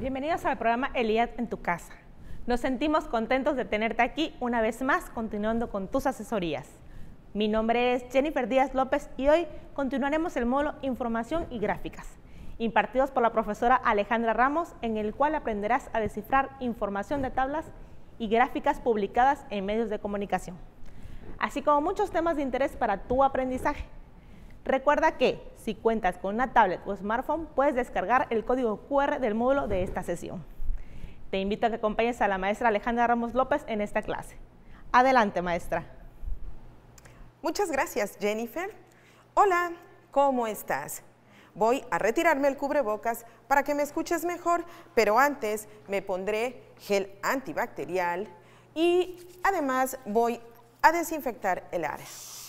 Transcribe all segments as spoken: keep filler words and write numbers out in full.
Bienvenidos al programa El I A D en tu casa. Nos sentimos contentos de tenerte aquí una vez más, continuando con tus asesorías. Mi nombre es Jennifer Díaz López y hoy continuaremos el módulo Información y Gráficas, impartidos por la profesora Alejandra Ramos, en el cual aprenderás a descifrar información de tablas y gráficas publicadas en medios de comunicación, así como muchos temas de interés para tu aprendizaje. Recuerda que, si cuentas con una tablet o smartphone, puedes descargar el código cu erre del módulo de esta sesión. Te invito a que acompañes a la maestra Alejandra Ramos López en esta clase. Adelante, maestra. Muchas gracias, Jennifer. Hola, ¿cómo estás? Voy a retirarme el cubrebocas para que me escuches mejor, pero antes me pondré gel antibacterial y además voy a desinfectar el área.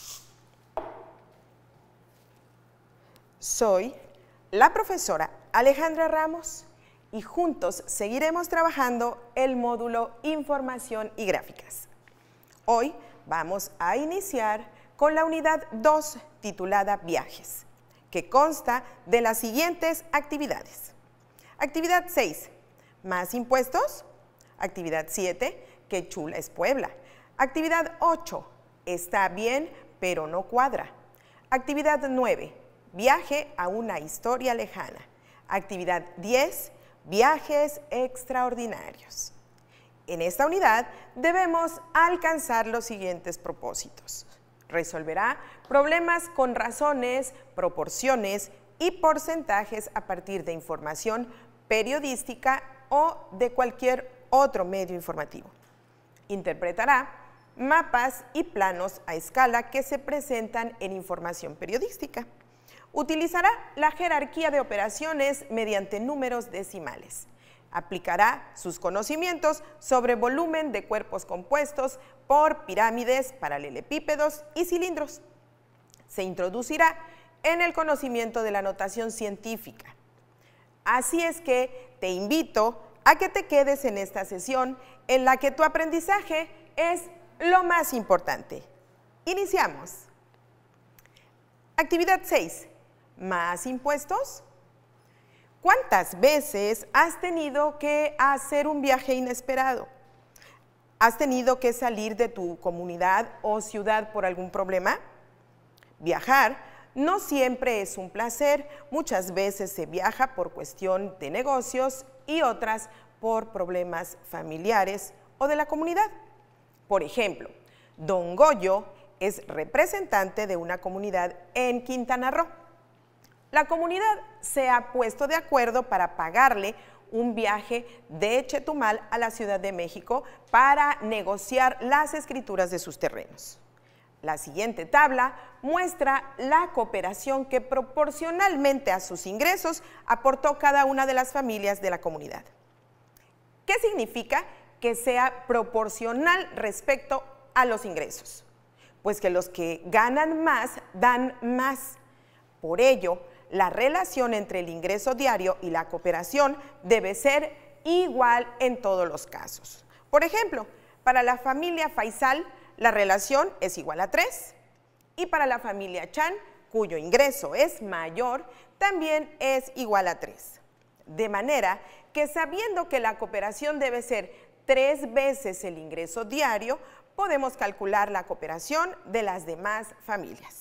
Soy la profesora Alejandra Ramos y juntos seguiremos trabajando el módulo Información y Gráficas. Hoy vamos a iniciar con la unidad dos titulada Viajes, que consta de las siguientes actividades. Actividad seis, ¿más impuestos? Actividad siete, qué chula es Puebla. Actividad ocho, está bien pero no cuadra. Actividad nueve, viaje a una historia lejana. Actividad diez, viajes extraordinarios. En esta unidad debemos alcanzar los siguientes propósitos. Resolverá problemas con razones, proporciones y porcentajes a partir de información periodística o de cualquier otro medio informativo. Interpretará mapas y planos a escala que se presentan en información periodística. Utilizará la jerarquía de operaciones mediante números decimales. Aplicará sus conocimientos sobre volumen de cuerpos compuestos por pirámides, paralelepípedos y cilindros. Se introducirá en el conocimiento de la notación científica. Así es que te invito a que te quedes en esta sesión en la que tu aprendizaje es lo más importante. Iniciamos. Actividad seis. ¿Más impuestos? ¿Cuántas veces has tenido que hacer un viaje inesperado? ¿Has tenido que salir de tu comunidad o ciudad por algún problema? Viajar no siempre es un placer. Muchas veces se viaja por cuestión de negocios y otras por problemas familiares o de la comunidad. Por ejemplo, Don Goyo es representante de una comunidad en Quintana Roo. La comunidad se ha puesto de acuerdo para pagarle un viaje de Chetumal a la Ciudad de México para negociar las escrituras de sus terrenos. La siguiente tabla muestra la cooperación que proporcionalmente a sus ingresos aportó cada una de las familias de la comunidad. ¿Qué significa que sea proporcional respecto a los ingresos? Pues que los que ganan más dan más. Por ello, la relación entre el ingreso diario y la cooperación debe ser igual en todos los casos. Por ejemplo, para la familia Faisal, la relación es igual a tres, y para la familia Chan, cuyo ingreso es mayor, también es igual a tres. De manera que, sabiendo que la cooperación debe ser tres veces el ingreso diario, podemos calcular la cooperación de las demás familias.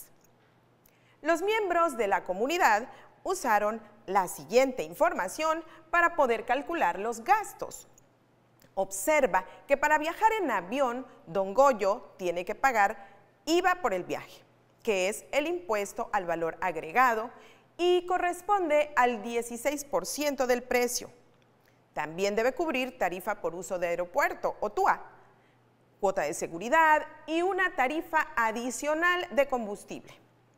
Los miembros de la comunidad usaron la siguiente información para poder calcular los gastos. Observa que para viajar en avión, Don Goyo tiene que pagar I V A por el viaje, que es el impuesto al valor agregado y corresponde al dieciséis por ciento del precio. También debe cubrir tarifa por uso de aeropuerto o T U A, cuota de seguridad y una tarifa adicional de combustible.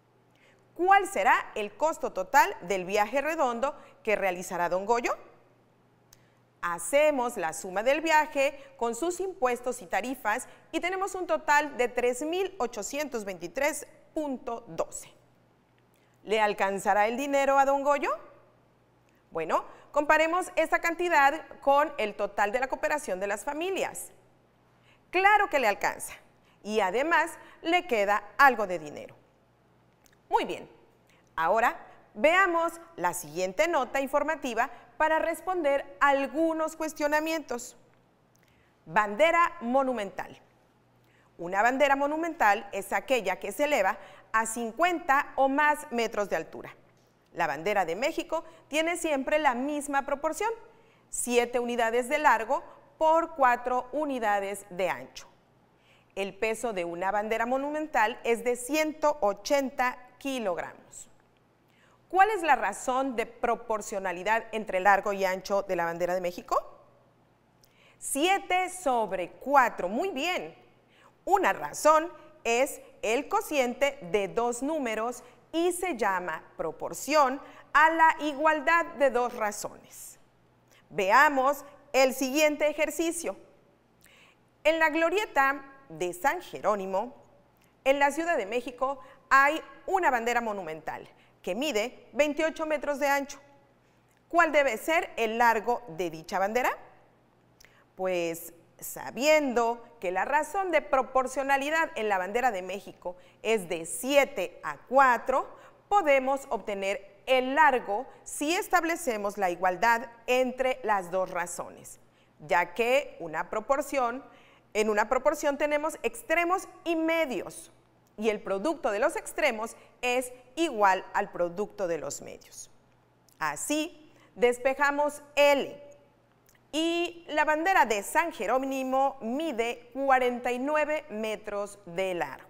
¿Cuál será el costo total del viaje redondo que realizará Don Goyo? Hacemos la suma del viaje con sus impuestos y tarifas y tenemos un total de tres mil ochocientos veintitrés punto doce. ¿Le alcanzará el dinero a Don Goyo? Bueno, comparemos esta cantidad con el total de la cooperación de las familias. Claro que le alcanza y además le queda algo de dinero. Muy bien, ahora veamos la siguiente nota informativa para responder algunos cuestionamientos. Bandera monumental. Una bandera monumental es aquella que se eleva a cincuenta o más metros de altura. La bandera de México tiene siempre la misma proporción, siete unidades de largo por cuatro unidades de ancho. El peso de una bandera monumental es de ciento ochenta kilogramos. ¿Cuál es la razón de proporcionalidad entre largo y ancho de la bandera de México? siete sobre cuatro, muy bien. Una razón es el cociente de dos números y se llama proporción a la igualdad de dos razones. Veamos el siguiente ejercicio. En la glorieta de San Jerónimo, en la Ciudad de México, hay una bandera monumental que mide veintiocho metros de ancho. ¿Cuál debe ser el largo de dicha bandera? Pues sabiendo que la razón de proporcionalidad en la bandera de México es de siete a cuatro, podemos obtener el largo si establecemos la igualdad entre las dos razones, ya que una proporción, en una proporción tenemos extremos y medios, y el producto de los extremos es igual al producto de los medios. Así, despejamos L. Y la bandera de San Jerónimo mide cuarenta y nueve metros de largo.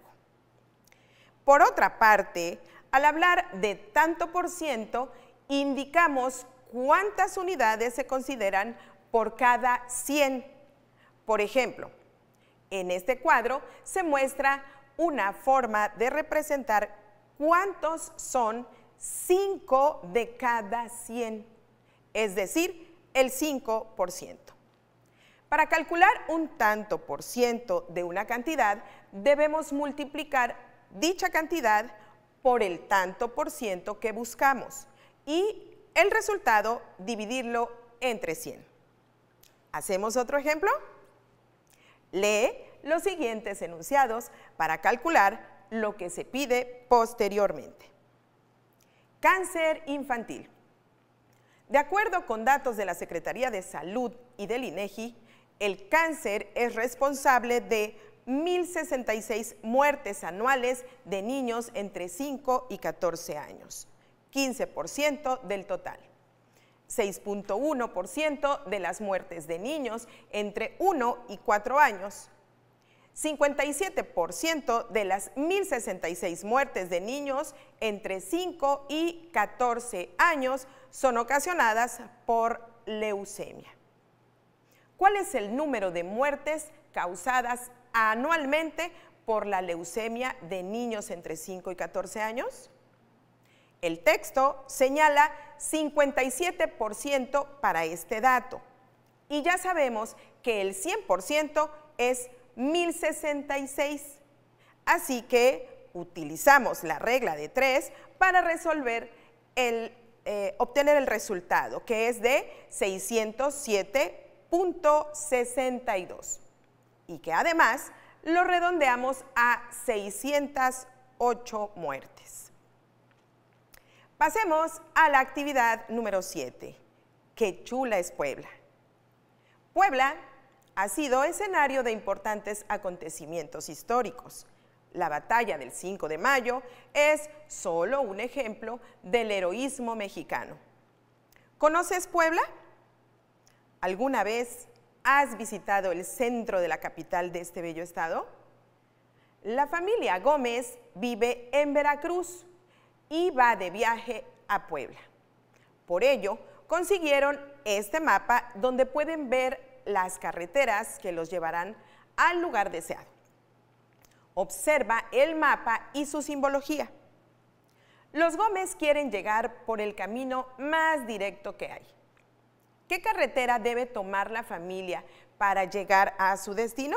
Por otra parte, al hablar de tanto por ciento, indicamos cuántas unidades se consideran por cada cien. Por ejemplo, en este cuadro se muestra una forma de representar cuántos son cinco de cada cien, es decir, el cinco por ciento. Para calcular un tanto por ciento de una cantidad, debemos multiplicar dicha cantidad por el tanto por ciento que buscamos y el resultado dividirlo entre cien. ¿Hacemos otro ejemplo? Lee los siguientes enunciados para calcular lo que se pide posteriormente. Cáncer infantil. De acuerdo con datos de la Secretaría de Salud y del INEGI, el cáncer es responsable de mil sesenta y seis muertes anuales de niños entre cinco y catorce años, quince por ciento del total. seis punto uno por ciento de las muertes de niños entre uno y cuatro años. cincuenta y siete por ciento de las mil sesenta y seis muertes de niños entre cinco y catorce años son ocasionadas por leucemia. ¿Cuál es el número de muertes causadas anualmente por la leucemia de niños entre cinco y catorce años? El texto señala cincuenta y siete por ciento para este dato y ya sabemos que el cien por ciento es mil sesenta y seis, así que utilizamos la regla de tres para resolver el, eh, obtener el resultado, que es de seiscientos siete punto sesenta y dos y que además lo redondeamos a seiscientas ocho muertes. Pasemos a la actividad número siete. ¡Qué chula es Puebla! Puebla ha sido escenario de importantes acontecimientos históricos. La batalla del cinco de mayo es solo un ejemplo del heroísmo mexicano. ¿Conoces Puebla? ¿Alguna vez has visitado el centro de la capital de este bello estado? La familia Gómez vive en Veracruz y va de viaje a Puebla. Por ello, consiguieron este mapa donde pueden ver las carreteras que los llevarán al lugar deseado. Observa el mapa y su simbología. Los Gómez quieren llegar por el camino más directo que hay. ¿Qué carretera debe tomar la familia para llegar a su destino?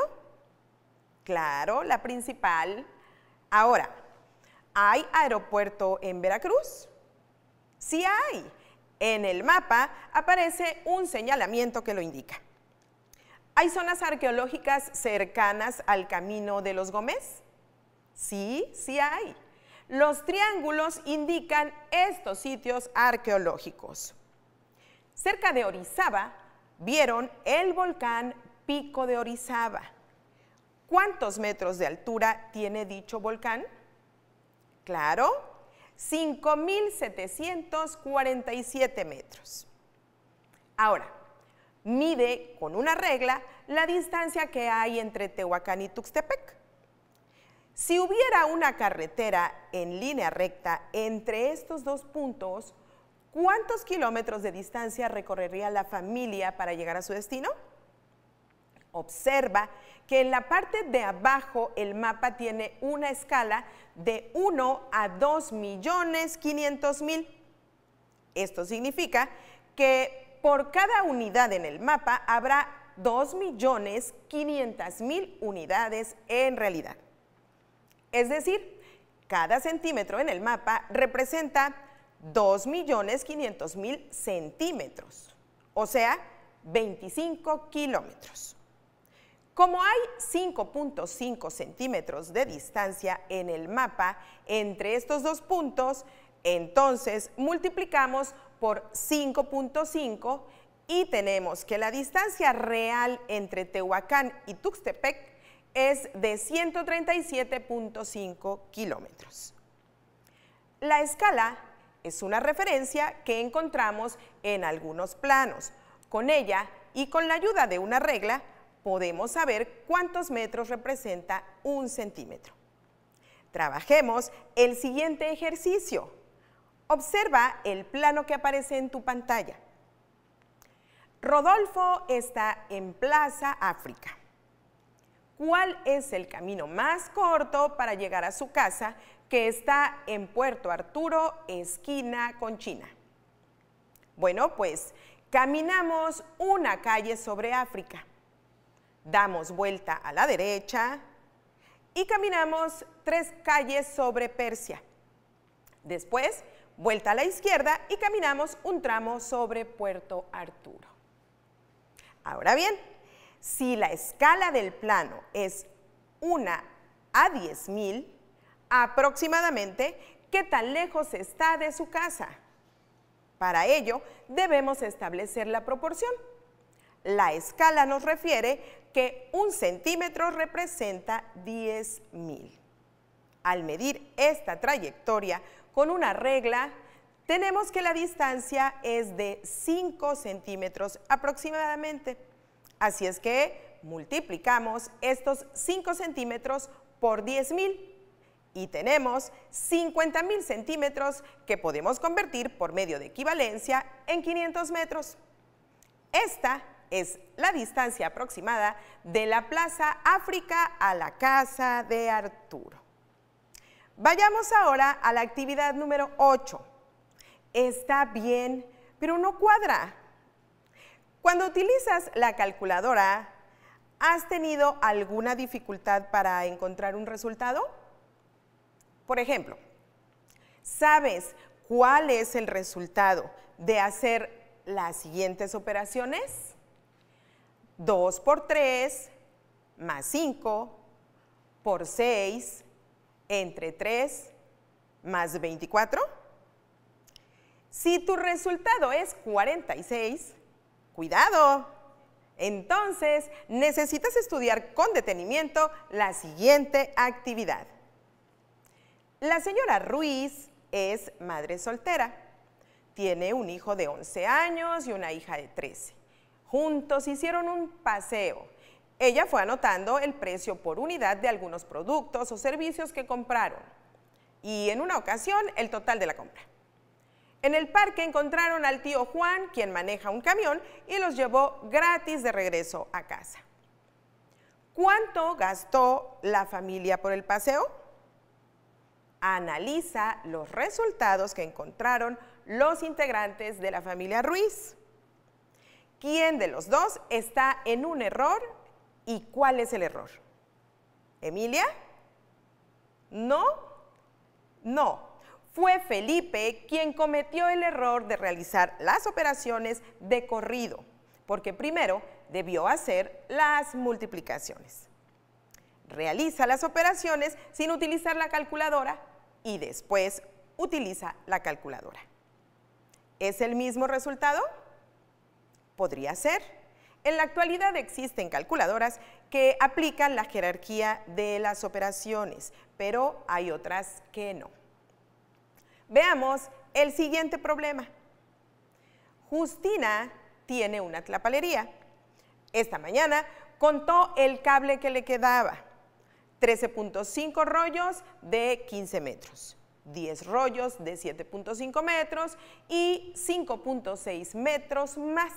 Claro, la principal. Ahora, ¿hay aeropuerto en Veracruz? Sí hay. En el mapa aparece un señalamiento que lo indica. ¿Hay zonas arqueológicas cercanas al camino de los Gómez? Sí, sí hay. Los triángulos indican estos sitios arqueológicos. Cerca de Orizaba vieron el volcán Pico de Orizaba. ¿Cuántos metros de altura tiene dicho volcán? Claro, cinco mil setecientos cuarenta y siete metros. Ahora, mide con una regla la distancia que hay entre Tehuacán y Tuxtepec. Si hubiera una carretera en línea recta entre estos dos puntos, ¿cuántos kilómetros de distancia recorrería la familia para llegar a su destino? Observa que en la parte de abajo el mapa tiene una escala de uno a dos millones quinientos mil. Esto significa que por cada unidad en el mapa habrá dos millones quinientas mil unidades en realidad. Es decir, cada centímetro en el mapa representa dos millones quinientos mil centímetros, o sea, veinticinco kilómetros. Como hay cinco punto cinco centímetros de distancia en el mapa entre estos dos puntos, entonces multiplicamos por cinco punto cinco y tenemos que la distancia real entre Tehuacán y Tuxtepec es de ciento treinta y siete punto cinco kilómetros. La escala es una referencia que encontramos en algunos planos. Con ella y con la ayuda de una regla podemos saber cuántos metros representa un centímetro. Trabajemos el siguiente ejercicio. Observa el plano que aparece en tu pantalla. Rodolfo está en Plaza África. ¿Cuál es el camino más corto para llegar a su casa, que está en Puerto Arturo, esquina con China? Bueno, pues caminamos una calle sobre África, damos vuelta a la derecha y caminamos tres calles sobre Persia. Después, vuelta a la izquierda y caminamos un tramo sobre Puerto Arturo. Ahora bien, si la escala del plano es una a diez mil, aproximadamente, ¿qué tan lejos está de su casa? Para ello, debemos establecer la proporción. La escala nos refiere que un centímetro representa diez mil. Al medir esta trayectoria con una regla, tenemos que la distancia es de cinco centímetros aproximadamente. Así es que multiplicamos estos cinco centímetros por diez mil y tenemos cincuenta mil centímetros que podemos convertir por medio de equivalencia en quinientos metros. Esta es la distancia aproximada de la Plaza África a la casa de Arturo. Vayamos ahora a la actividad número ocho. Está bien, pero no cuadra. Cuando utilizas la calculadora, ¿has tenido alguna dificultad para encontrar un resultado? Por ejemplo, ¿sabes cuál es el resultado de hacer las siguientes operaciones? dos por tres más cinco por seis entre tres más veinticuatro. Si tu resultado es cuarenta y seis, ¡cuidado! Entonces, necesitas estudiar con detenimiento la siguiente actividad. La señora Ruiz es madre soltera. Tiene un hijo de once años y una hija de trece. Juntos hicieron un paseo. Ella fue anotando el precio por unidad de algunos productos o servicios que compraron. Y en una ocasión, el total de la compra. En el parque encontraron al tío Juan, quien maneja un camión, y los llevó gratis de regreso a casa. ¿Cuánto gastó la familia por el paseo? Analiza los resultados que encontraron los integrantes de la familia Ruiz. ¿Quién de los dos está en un error y cuál es el error? ¿Emilia? ¿No? No. Fue Felipe quien cometió el error de realizar las operaciones de corrido, porque primero debió hacer las multiplicaciones. Realiza las operaciones sin utilizar la calculadora y después utiliza la calculadora. ¿Es el mismo resultado? Podría ser. En la actualidad existen calculadoras que aplican la jerarquía de las operaciones, pero hay otras que no. Veamos el siguiente problema. Justina tiene una tlapalería. Esta mañana contó el cable que le quedaba. trece punto cinco rollos de quince metros, diez rollos de siete punto cinco metros y cinco punto seis metros más.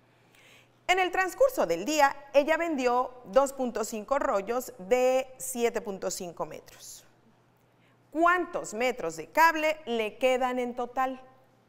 En el transcurso del día, ella vendió dos punto cinco rollos de siete punto cinco metros. ¿Cuántos metros de cable le quedan en total?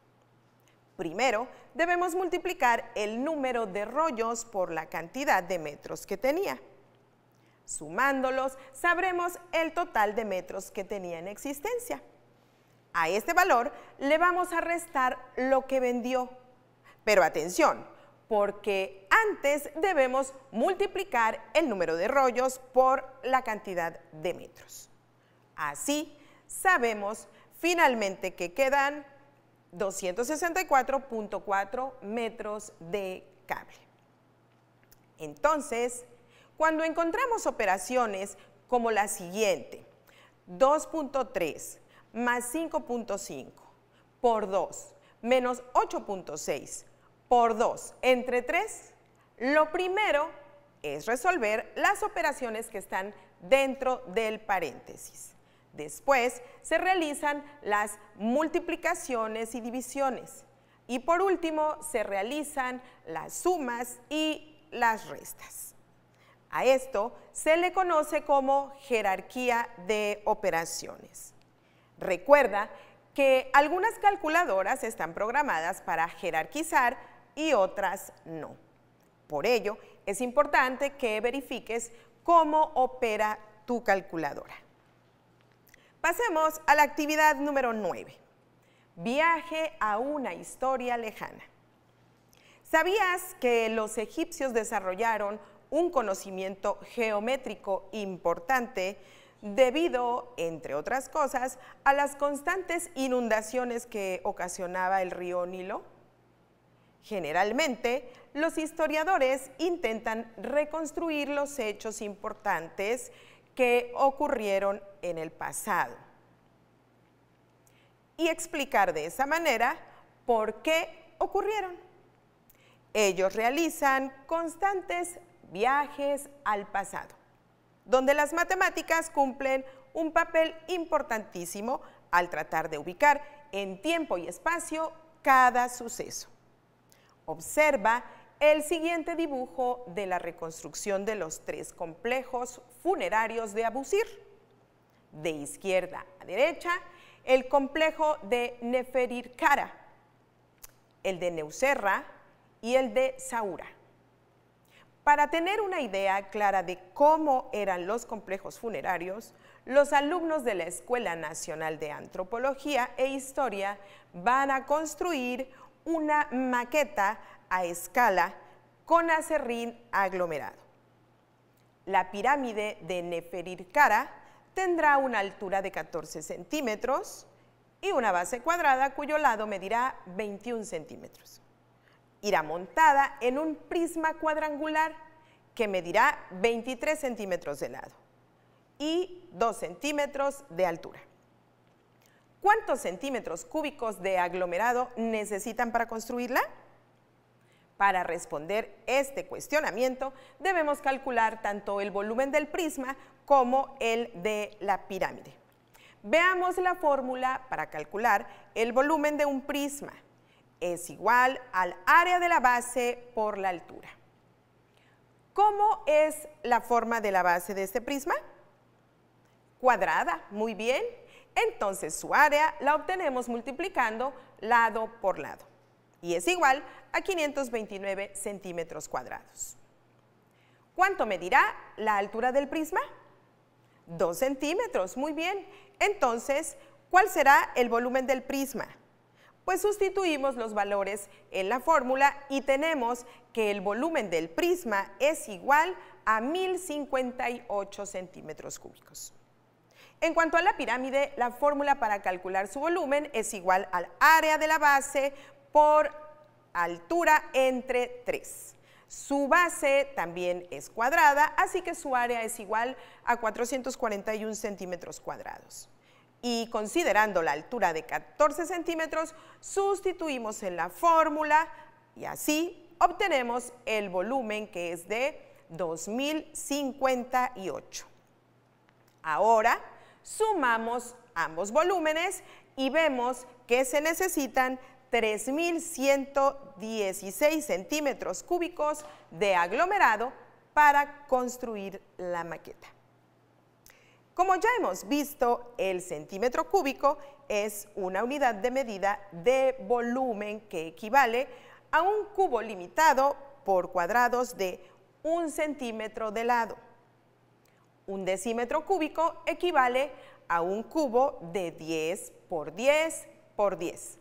Primero, debemos multiplicar el número de rollos por la cantidad de metros que tenía. Sumándolos, sabremos el total de metros que tenía en existencia. A este valor le vamos a restar lo que vendió. Pero atención, porque antes debemos multiplicar el número de rollos por la cantidad de metros. Así, sabemos finalmente que quedan doscientos sesenta y cuatro punto cuatro metros de cable. Entonces, cuando encontramos operaciones como la siguiente, dos punto tres más cinco punto cinco por dos menos ocho punto seis por dos entre tres, lo primero es resolver las operaciones que están dentro del paréntesis. Después se realizan las multiplicaciones y divisiones. Y por último se realizan las sumas y las restas. A esto se le conoce como jerarquía de operaciones. Recuerda que algunas calculadoras están programadas para jerarquizar y otras no. Por ello, es importante que verifiques cómo opera tu calculadora. Pasemos a la actividad número nueve. Viaje a una historia lejana. ¿Sabías que los egipcios desarrollaron un conocimiento geométrico importante debido, entre otras cosas, a las constantes inundaciones que ocasionaba el río Nilo? Generalmente, los historiadores intentan reconstruir los hechos importantes que ocurrieron en el pasado y explicar de esa manera por qué ocurrieron. Ellos realizan constantes viajes al pasado, donde las matemáticas cumplen un papel importantísimo al tratar de ubicar en tiempo y espacio cada suceso. Observa el siguiente dibujo de la reconstrucción de los tres complejos funerarios de Abusir. De izquierda a derecha, el complejo de Neferirkara, el de Neuserra y el de Saura. Para tener una idea clara de cómo eran los complejos funerarios, los alumnos de la Escuela Nacional de Antropología e Historia van a construir una maqueta a escala con aserrín aglomerado. La pirámide de Neferirkara tendrá una altura de catorce centímetros y una base cuadrada cuyo lado medirá veintiún centímetros. Irá montada en un prisma cuadrangular que medirá veintitrés centímetros de lado y dos centímetros de altura. ¿Cuántos centímetros cúbicos de aglomerado necesitan para construirla? Para responder este cuestionamiento, debemos calcular tanto el volumen del prisma como el de la pirámide. Veamos la fórmula para calcular el volumen de un prisma. Es igual al área de la base por la altura. ¿Cómo es la forma de la base de este prisma? Cuadrada, muy bien. Entonces su área la obtenemos multiplicando lado por lado y es igual a quinientos veintinueve centímetros cuadrados. ¿Cuánto medirá la altura del prisma? dos centímetros, muy bien. Entonces, ¿cuál será el volumen del prisma? Pues sustituimos los valores en la fórmula y tenemos que el volumen del prisma es igual a mil cincuenta y ocho centímetros cúbicos. En cuanto a la pirámide, la fórmula para calcular su volumen es igual al área de la base por altura entre tres. Su base también es cuadrada, así que su área es igual a cuatrocientos cuarenta y un centímetros cuadrados. Y considerando la altura de catorce centímetros, sustituimos en la fórmula y así obtenemos el volumen, que es de dos mil cincuenta y ocho. Ahora sumamos ambos volúmenes y vemos que se necesitan tres mil ciento dieciséis centímetros cúbicos de aglomerado para construir la maqueta. Como ya hemos visto, el centímetro cúbico es una unidad de medida de volumen que equivale a un cubo limitado por cuadrados de un centímetro de lado. Un decímetro cúbico equivale a un cubo de diez por diez por diez.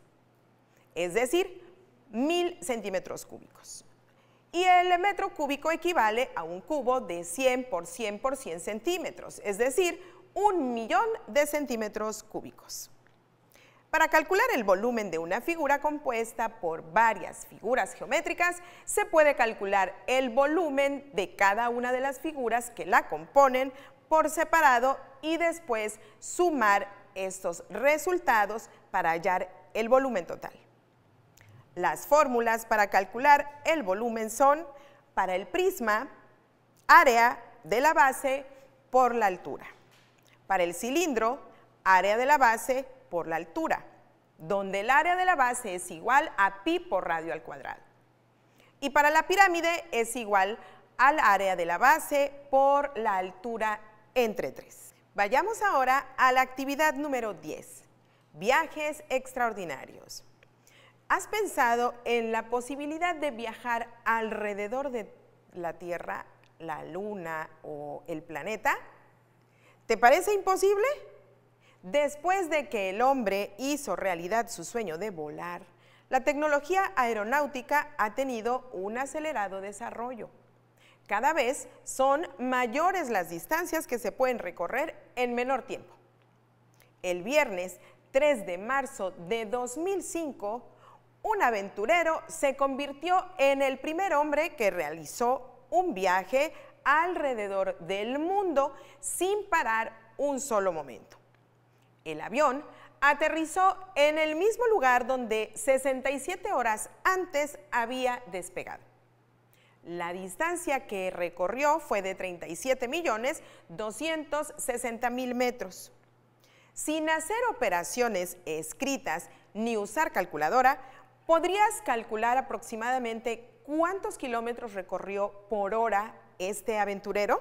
Es decir, mil centímetros cúbicos. Y el metro cúbico equivale a un cubo de cien por cien por cien centímetros, es decir, un millón de centímetros cúbicos. Para calcular el volumen de una figura compuesta por varias figuras geométricas, se puede calcular el volumen de cada una de las figuras que la componen por separado y después sumar estos resultados para hallar el volumen total. Las fórmulas para calcular el volumen son, para el prisma, área de la base por la altura. Para el cilindro, área de la base por la altura, donde el área de la base es igual a pi por radio al cuadrado. Y para la pirámide es igual al área de la base por la altura entre tres. Vayamos ahora a la actividad número diez, viajes extraordinarios. ¿Has pensado en la posibilidad de viajar alrededor de la Tierra, la Luna o el planeta? ¿Te parece imposible? Después de que el hombre hizo realidad su sueño de volar, la tecnología aeronáutica ha tenido un acelerado desarrollo. Cada vez son mayores las distancias que se pueden recorrer en menor tiempo. El viernes tres de marzo de dos mil cinco, un aventurero se convirtió en el primer hombre que realizó un viaje alrededor del mundo sin parar un solo momento. El avión aterrizó en el mismo lugar donde sesenta y siete horas antes había despegado. La distancia que recorrió fue de treinta y siete millones doscientos sesenta mil metros. Sin hacer operaciones escritas ni usar calculadora, ¿podrías calcular aproximadamente cuántos kilómetros recorrió por hora este aventurero?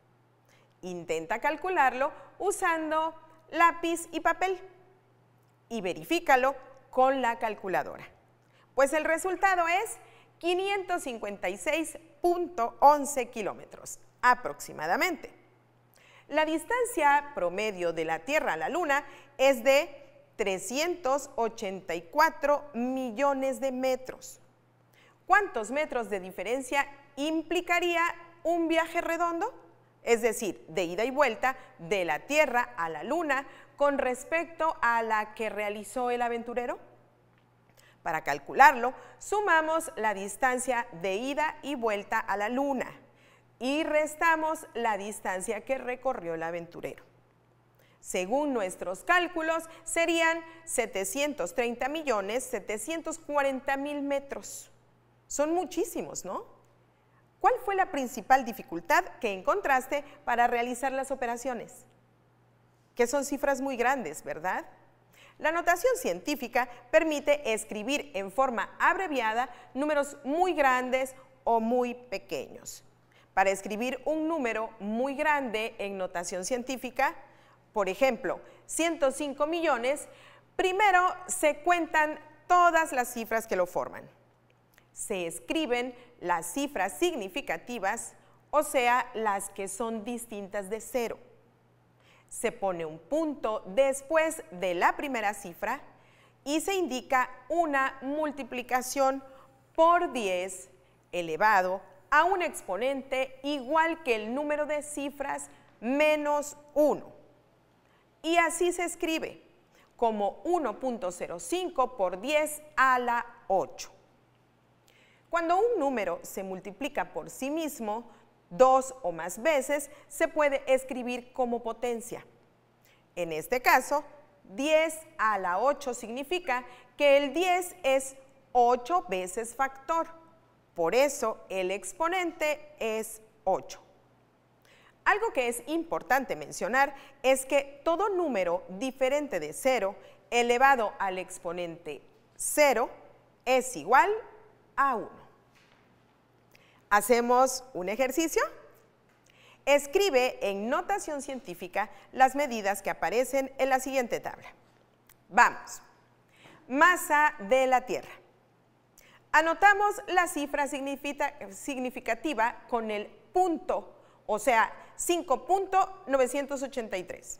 Intenta calcularlo usando lápiz y papel y verifícalo con la calculadora. Pues el resultado es quinientos cincuenta y seis punto once kilómetros aproximadamente. La distancia promedio de la Tierra a la Luna es de trescientos ochenta y cuatro millones de metros. ¿Cuántos metros de diferencia implicaría un viaje redondo? Es decir, de ida y vuelta de la Tierra a la Luna con respecto a la que realizó el aventurero. Para calcularlo, sumamos la distancia de ida y vuelta a la Luna y restamos la distancia que recorrió el aventurero. Según nuestros cálculos, serían setecientos treinta millones setecientos cuarenta mil metros. Son muchísimos, ¿no? ¿Cuál fue la principal dificultad que encontraste para realizar las operaciones? Que son cifras muy grandes, ¿verdad? La notación científica permite escribir en forma abreviada números muy grandes o muy pequeños. Para escribir un número muy grande en notación científica, por ejemplo, ciento cinco millones, primero se cuentan todas las cifras que lo forman. Se escriben las cifras significativas, o sea, las que son distintas de cero. Se pone un punto después de la primera cifra y se indica una multiplicación por diez elevado a un exponente igual que el número de cifras menos uno. Y así se escribe como uno punto cero cinco por diez a la ocho. Cuando un número se multiplica por sí mismo dos o más veces, se puede escribir como potencia. En este caso, diez a la ocho significa que el diez es ocho veces factor. Por eso el exponente es ocho. Algo que es importante mencionar es que todo número diferente de cero elevado al exponente cero es igual a uno. ¿Hacemos un ejercicio? Escribe en notación científica las medidas que aparecen en la siguiente tabla. Vamos. Masa de la Tierra. Anotamos la cifra significativa con el punto, o sea, cinco punto novecientos ochenta y tres.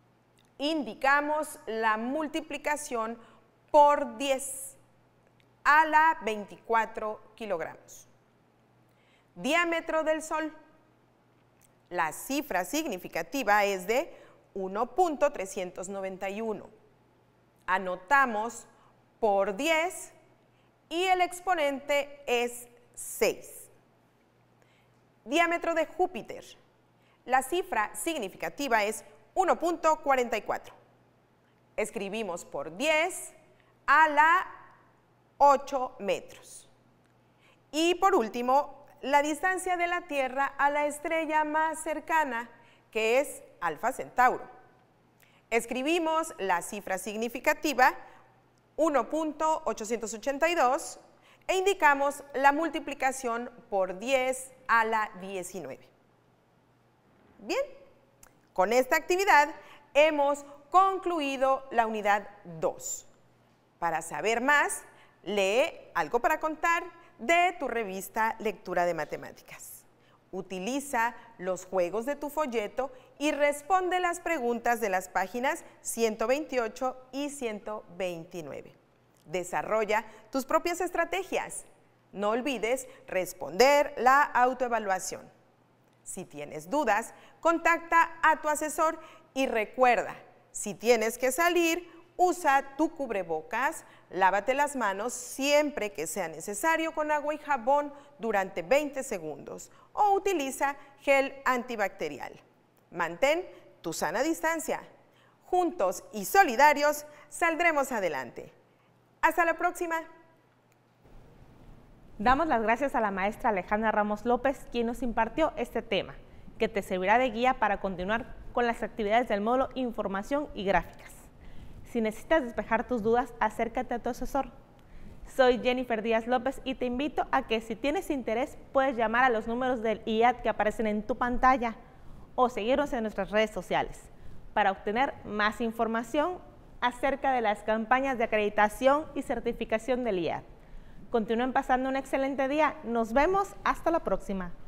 Indicamos la multiplicación por diez a la veinticuatro kilogramos. Diámetro del Sol. La cifra significativa es de uno punto trescientos noventa y uno. Anotamos por diez y el exponente es seis. Diámetro de Júpiter. La cifra significativa es uno punto cuarenta y cuatro. Escribimos por diez a la ocho metros. Y por último, la distancia de la Tierra a la estrella más cercana, que es Alfa Centauro. Escribimos la cifra significativa uno punto ochocientos ochenta y dos e indicamos la multiplicación por diez a la diecinueve. Bien, con esta actividad hemos concluido la unidad dos. Para saber más, lee Algo para Contar de tu revista Lectura de Matemáticas. Utiliza los juegos de tu folleto y responde las preguntas de las páginas ciento veintiocho y ciento veintinueve. Desarrolla tus propias estrategias. No olvides responder la autoevaluación. Si tienes dudas, contacta a tu asesor y recuerda, si tienes que salir, usa tu cubrebocas, lávate las manos siempre que sea necesario con agua y jabón durante veinte segundos o utiliza gel antibacterial. Mantén tu sana distancia. Juntos y solidarios saldremos adelante. Hasta la próxima. Damos las gracias a la maestra Alejandra Ramos López, quien nos impartió este tema, que te servirá de guía para continuar con las actividades del módulo Información y Gráficas. Si necesitas despejar tus dudas, acércate a tu asesor. Soy Jennifer Díaz López y te invito a que si tienes interés puedes llamar a los números del I A D que aparecen en tu pantalla o seguirnos en nuestras redes sociales para obtener más información acerca de las campañas de acreditación y certificación del I A D. Continúen pasando un excelente día. Nos vemos hasta la próxima.